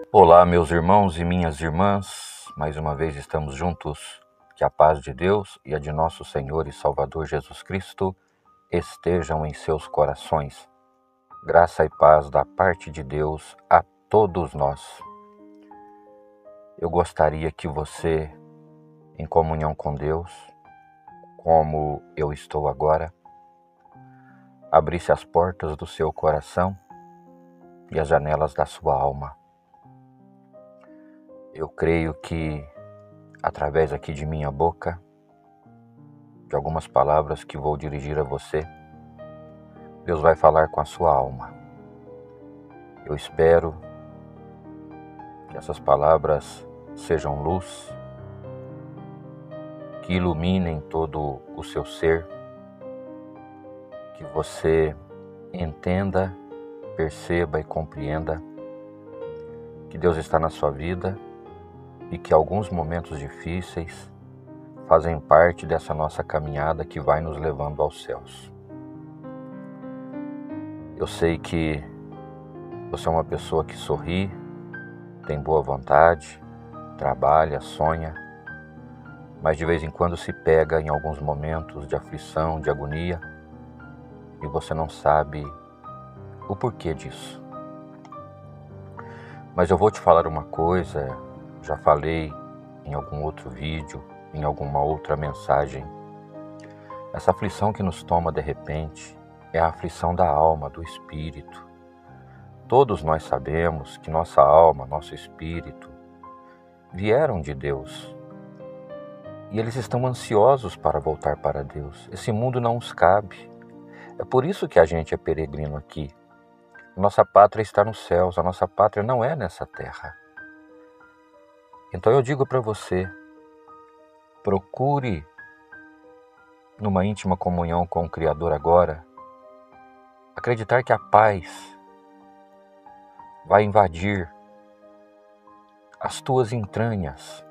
Olá, meus irmãos e minhas irmãs, mais uma vez estamos juntos. Que a paz de Deus e a de nosso Senhor e Salvador Jesus Cristo estejam em seus corações. Graça e paz da parte de Deus a todos nós. Eu gostaria que você, em comunhão com Deus, como eu estou agora, abrisse as portas do seu coração e as janelas da sua alma. Eu creio que, através aqui de minha boca, de algumas palavras que vou dirigir a você, Deus vai falar com a sua alma. Eu espero que essas palavras sejam luz, que iluminem todo o seu ser, que você entenda, perceba e compreenda que Deus está na sua vida e que alguns momentos difíceis fazem parte dessa nossa caminhada que vai nos levando aos céus. Eu sei que você é uma pessoa que sorri, tem boa vontade, trabalha, sonha, mas de vez em quando se pega em alguns momentos de aflição, de agonia, e você não sabe o porquê disso. Mas eu vou te falar uma coisa, já falei em algum outro vídeo, em alguma outra mensagem. Essa aflição que nos toma de repente é a aflição da alma, do espírito. Todos nós sabemos que nossa alma, nosso espírito, vieram de Deus. E eles estão ansiosos para voltar para Deus. Esse mundo não os cabe. É por isso que a gente é peregrino aqui. Nossa pátria está nos céus, a nossa pátria não é nessa terra. Então eu digo para você, procure numa íntima comunhão com o Criador agora, acreditar que a paz vai invadir as tuas entranhas,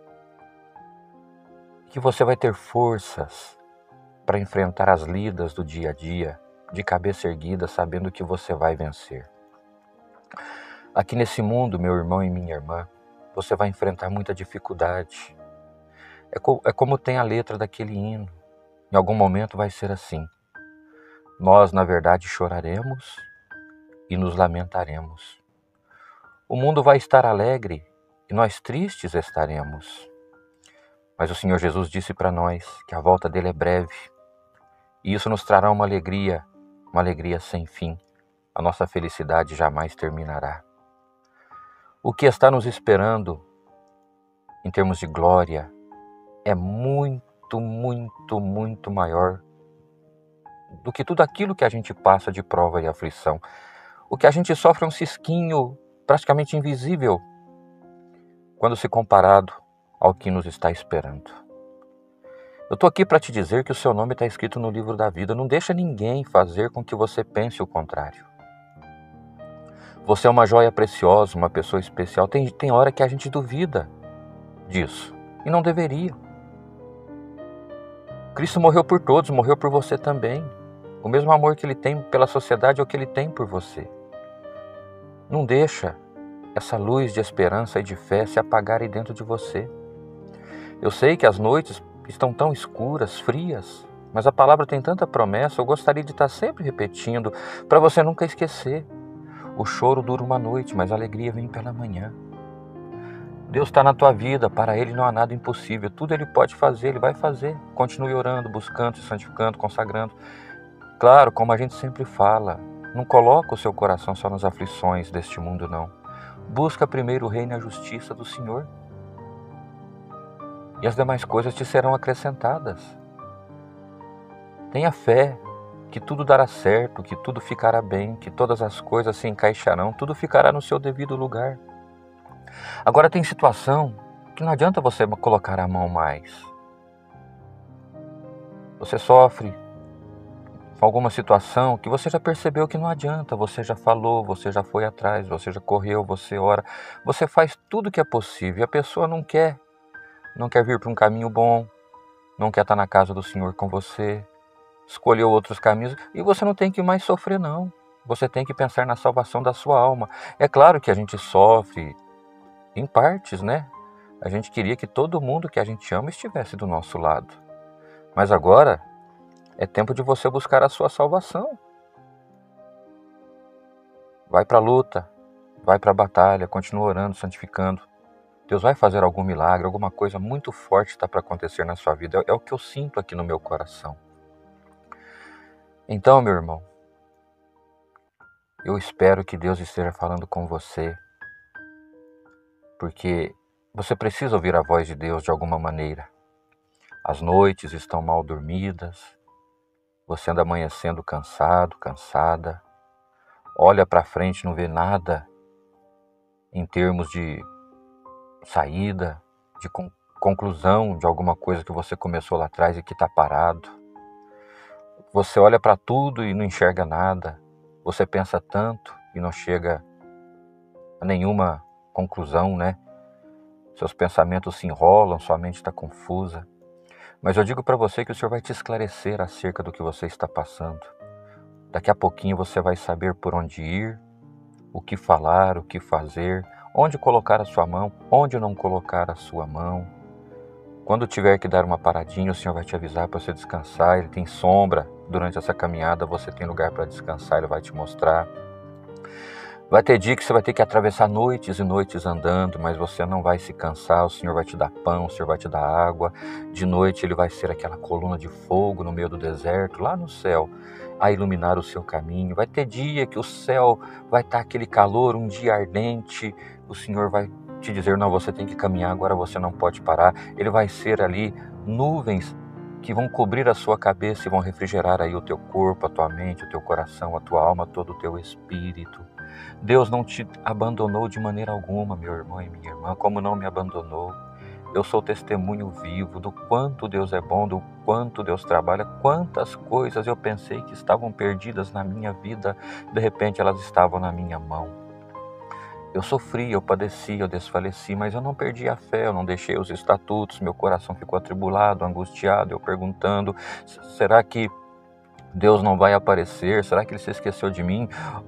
que você vai ter forças para enfrentar as lidas do dia a dia, de cabeça erguida, sabendo que você vai vencer. Aqui nesse mundo, meu irmão e minha irmã, você vai enfrentar muita dificuldade. É como tem a letra daquele hino. Em algum momento vai ser assim. Nós, na verdade, choraremos e nos lamentaremos. O mundo vai estar alegre e nós tristes estaremos. Mas o Senhor Jesus disse para nós que a volta dele é breve. E isso nos trará uma alegria sem fim. A nossa felicidade jamais terminará. O que está nos esperando, em termos de glória, é muito, muito, muito maior do que tudo aquilo que a gente passa de prova e aflição. O que a gente sofre é um cisquinho praticamente invisível quando se comparado ao que nos está esperando. Eu estou aqui para te dizer que o seu nome está escrito no livro da vida. Não deixa ninguém fazer com que você pense o contrário. Você é uma joia preciosa, uma pessoa especial. Tem hora que a gente duvida disso. E não deveria. Cristo morreu por todos, morreu por você também. O mesmo amor que ele tem pela sociedade é o que ele tem por você. Não deixa essa luz de esperança e de fé se apagar aí dentro de você. Eu sei que as noites estão tão escuras, frias, mas a palavra tem tanta promessa, eu gostaria de estar sempre repetindo, para você nunca esquecer. O choro dura uma noite, mas a alegria vem pela manhã. Deus está na tua vida, para Ele não há nada impossível, tudo Ele pode fazer, Ele vai fazer. Continue orando, buscando, se santificando, consagrando. Claro, como a gente sempre fala, não coloca o seu coração só nas aflições deste mundo, não. Busca primeiro o reino e a justiça do Senhor. E as demais coisas te serão acrescentadas. Tenha fé que tudo dará certo, que tudo ficará bem, que todas as coisas se encaixarão, tudo ficará no seu devido lugar. Agora tem situação que não adianta você colocar a mão mais. Você sofre com alguma situação que você já percebeu que não adianta, você já falou, você já foi atrás, você já correu, você ora, você faz tudo que é possível e a pessoa não quer vir para um caminho bom, não quer estar na casa do Senhor com você, escolheu outros caminhos e você não tem que mais sofrer não. Você tem que pensar na salvação da sua alma. É claro que a gente sofre em partes, né? A gente queria que todo mundo que a gente ama estivesse do nosso lado. Mas agora é tempo de você buscar a sua salvação. Vai para a luta, vai para a batalha, continua orando, santificando. Deus vai fazer algum milagre, alguma coisa muito forte está para acontecer na sua vida. É o que eu sinto aqui no meu coração. Então, meu irmão, eu espero que Deus esteja falando com você, porque você precisa ouvir a voz de Deus de alguma maneira. As noites estão mal dormidas, você anda amanhecendo cansado, cansada, olha para frente, não vê nada em termos de saída, de conclusão de alguma coisa que você começou lá atrás e que está parado. Você olha para tudo e não enxerga nada. Você pensa tanto e não chega a nenhuma conclusão, né? Seus pensamentos se enrolam, sua mente está confusa. Mas eu digo para você que o Senhor vai te esclarecer acerca do que você está passando. Daqui a pouquinho você vai saber por onde ir, o que falar, o que fazer, onde colocar a sua mão, onde não colocar a sua mão. Quando tiver que dar uma paradinha, o Senhor vai te avisar para você descansar. Ele tem sombra durante essa caminhada, você tem lugar para descansar, Ele vai te mostrar. Vai ter dia que você vai ter que atravessar noites e noites andando, mas você não vai se cansar, o Senhor vai te dar pão, o Senhor vai te dar água. De noite Ele vai ser aquela coluna de fogo no meio do deserto, lá no céu, a iluminar o seu caminho. Vai ter dia que o céu vai estar aquele calor, um dia ardente, o Senhor vai te dizer, não, você tem que caminhar, agora você não pode parar. Ele vai ser ali nuvens que vão cobrir a sua cabeça e vão refrigerar aí o teu corpo, a tua mente, o teu coração, a tua alma, todo o teu espírito. Deus não te abandonou de maneira alguma, meu irmão e minha irmã, como não me abandonou. Eu sou testemunho vivo do quanto Deus é bom, do quanto Deus trabalha, quantas coisas eu pensei que estavam perdidas na minha vida, de repente elas estavam na minha mão. Eu sofri, eu padeci, eu desfaleci, mas eu não perdi a fé, eu não deixei os estatutos, meu coração ficou atribulado, angustiado, eu perguntando, será que Deus não vai aparecer? Será que Ele se esqueceu de mim?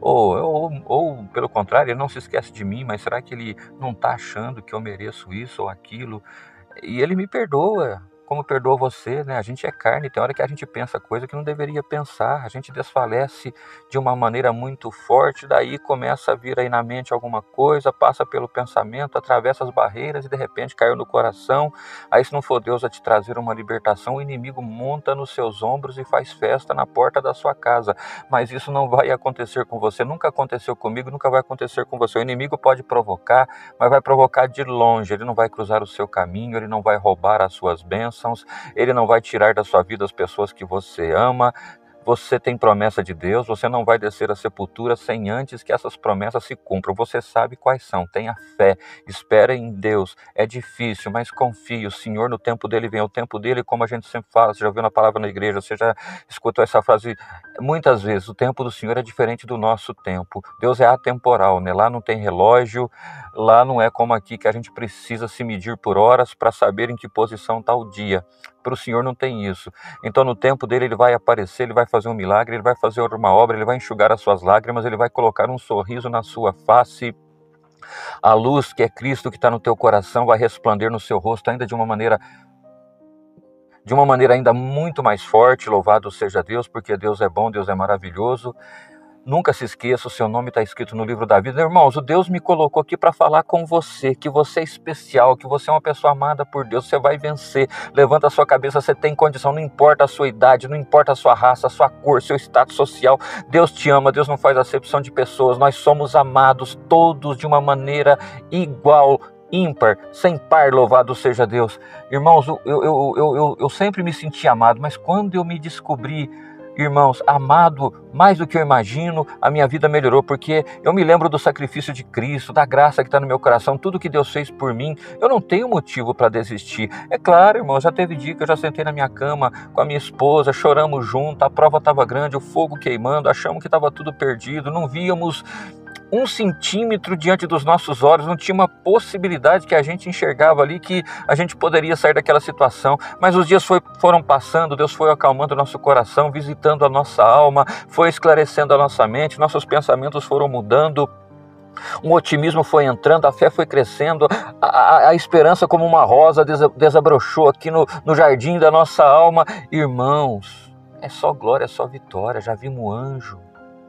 Ou pelo contrário, Ele não se esquece de mim, mas será que Ele não está achando que eu mereço isso ou aquilo? E Ele me perdoa, como perdoa você, né? A gente é carne, tem hora que a gente pensa coisa que não deveria pensar, a gente desfalece de uma maneira muito forte, daí começa a vir aí na mente alguma coisa, passa pelo pensamento, atravessa as barreiras e de repente caiu no coração. Aí se não for Deus a te trazer uma libertação, o inimigo monta nos seus ombros e faz festa na porta da sua casa. Mas isso não vai acontecer com você, nunca aconteceu comigo, nunca vai acontecer com você. O inimigo pode provocar, mas vai provocar de longe, ele não vai cruzar o seu caminho, ele não vai roubar as suas bênçãos, Ele não vai tirar da sua vida as pessoas que você ama. Você tem promessa de Deus, você não vai descer à sepultura sem antes que essas promessas se cumpram. Você sabe quais são, tenha fé, espere em Deus. É difícil, mas confie, o Senhor no tempo dele vem, o tempo dele, como a gente sempre fala, você já ouviu na palavra na igreja, você já escutou essa frase muitas vezes, o tempo do Senhor é diferente do nosso tempo. Deus é atemporal, né? Lá não tem relógio, lá não é como aqui que a gente precisa se medir por horas para saber em que posição está o dia. Para o Senhor não tem isso. Então no tempo dele Ele vai aparecer, Ele vai fazer um milagre, Ele vai fazer uma obra, Ele vai enxugar as suas lágrimas, Ele vai colocar um sorriso na sua face. A luz que é Cristo que está no teu coração vai resplandecer no seu rosto ainda de uma maneira ainda muito mais forte. Louvado seja Deus, porque Deus é bom, Deus é maravilhoso. Nunca se esqueça, o seu nome está escrito no livro da vida. Irmãos, o Deus me colocou aqui para falar com você, que você é especial, que você é uma pessoa amada por Deus, você vai vencer. Levanta a sua cabeça, você tem condição, não importa a sua idade, não importa a sua raça, a sua cor, seu status social. Deus te ama, Deus não faz acepção de pessoas, nós somos amados todos de uma maneira igual, ímpar, sem par, louvado seja Deus. Irmãos, eu sempre me senti amado, mas quando eu me descobri, irmãos, amado mais do que eu imagino, a minha vida melhorou, porque eu me lembro do sacrifício de Cristo, da graça que está no meu coração, tudo que Deus fez por mim. Eu não tenho motivo para desistir. É claro, irmão, já teve dia que eu já sentei na minha cama com a minha esposa, choramos junto, a prova estava grande, o fogo queimando, achamos que estava tudo perdido, não víamos 1 centímetro diante dos nossos olhos, não tinha uma possibilidade que a gente enxergava ali que a gente poderia sair daquela situação, mas os dias foram passando, Deus foi acalmando o nosso coração, visitando a nossa alma, foi esclarecendo a nossa mente, nossos pensamentos foram mudando. Um otimismo foi entrando, a fé foi crescendo, a esperança como uma rosa desabrochou aqui no jardim da nossa alma. Irmãos, é só glória, é só vitória, já vimos o anjo.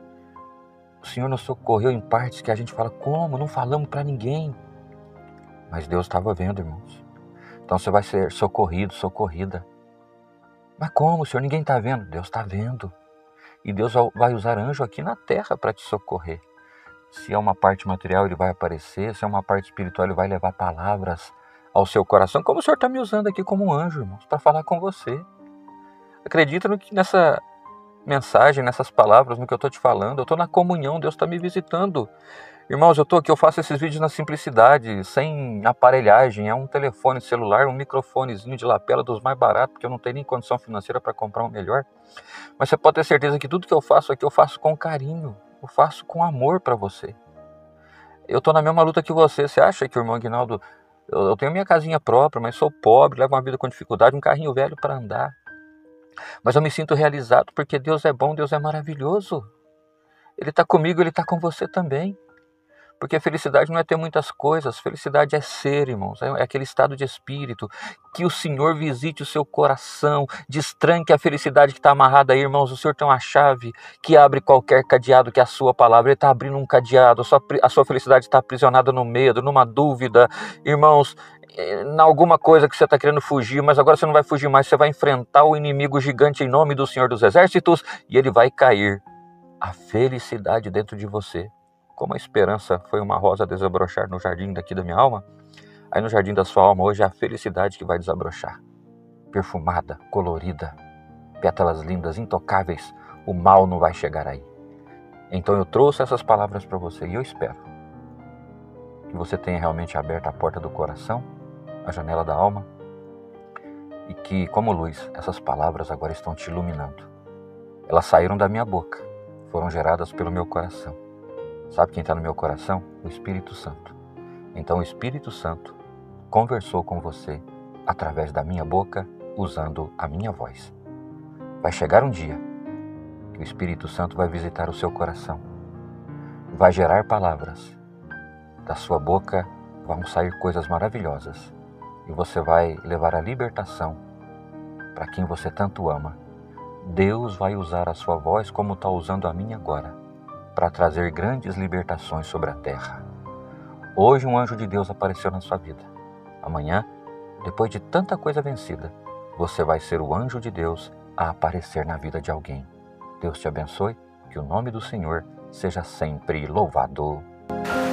O Senhor nos socorreu em partes que a gente fala, como? Não falamos para ninguém. Mas Deus estava vendo, irmãos. Então você vai ser socorrido, socorrida. Mas como, Senhor? Ninguém está vendo. Deus está vendo. E Deus vai usar anjo aqui na terra para te socorrer. Se é uma parte material, ele vai aparecer. Se é uma parte espiritual, ele vai levar palavras ao seu coração. Como o Senhor está me usando aqui como um anjo, irmãos, para falar com você. Acredita nessa mensagem, nessas palavras, no que eu estou te falando. Eu estou na comunhão, Deus está me visitando. Irmãos, eu estou aqui, eu faço esses vídeos na simplicidade, sem aparelhagem. É um telefone celular, um microfonezinho de lapela dos mais baratos, porque eu não tenho nem condição financeira para comprar um melhor. Mas você pode ter certeza que tudo que eu faço aqui, eu faço com carinho. Eu faço com amor para você. Eu estou na mesma luta que você. Você acha que o irmão Aguinaldo... Eu tenho minha casinha própria, mas sou pobre, levo uma vida com dificuldade, um carrinho velho para andar. Mas eu me sinto realizado porque Deus é bom, Deus é maravilhoso. Ele está comigo, Ele está com você também. Porque felicidade não é ter muitas coisas, felicidade é ser, irmãos, é aquele estado de espírito, que o Senhor visite o seu coração, destranque a felicidade que está amarrada aí, irmãos. O Senhor tem uma chave que abre qualquer cadeado, que é a sua palavra. Ele está abrindo um cadeado, a sua felicidade está aprisionada no medo, numa dúvida, irmãos, em alguma coisa que você está querendo fugir, mas agora você não vai fugir mais, você vai enfrentar o inimigo gigante em nome do Senhor dos Exércitos, e ele vai cair. A felicidade dentro de você. Como a esperança foi uma rosa a desabrochar no jardim daqui da minha alma, aí no jardim da sua alma hoje é a felicidade que vai desabrochar. Perfumada, colorida, pétalas lindas, intocáveis, o mal não vai chegar aí. Então eu trouxe essas palavras para você e eu espero que você tenha realmente aberto a porta do coração, a janela da alma, e que, como luz, essas palavras agora estão te iluminando. Elas saíram da minha boca, foram geradas pelo meu coração. Sabe quem está no meu coração? O Espírito Santo. Então o Espírito Santo conversou com você através da minha boca, usando a minha voz. Vai chegar um dia que o Espírito Santo vai visitar o seu coração. Vai gerar palavras. Da sua boca vão sair coisas maravilhosas. E você vai levar a libertação para quem você tanto ama. Deus vai usar a sua voz como está usando a minha agora, para trazer grandes libertações sobre a terra. Hoje um anjo de Deus apareceu na sua vida. Amanhã, depois de tanta coisa vencida, você vai ser o anjo de Deus a aparecer na vida de alguém. Deus te abençoe, que o nome do Senhor seja sempre louvado.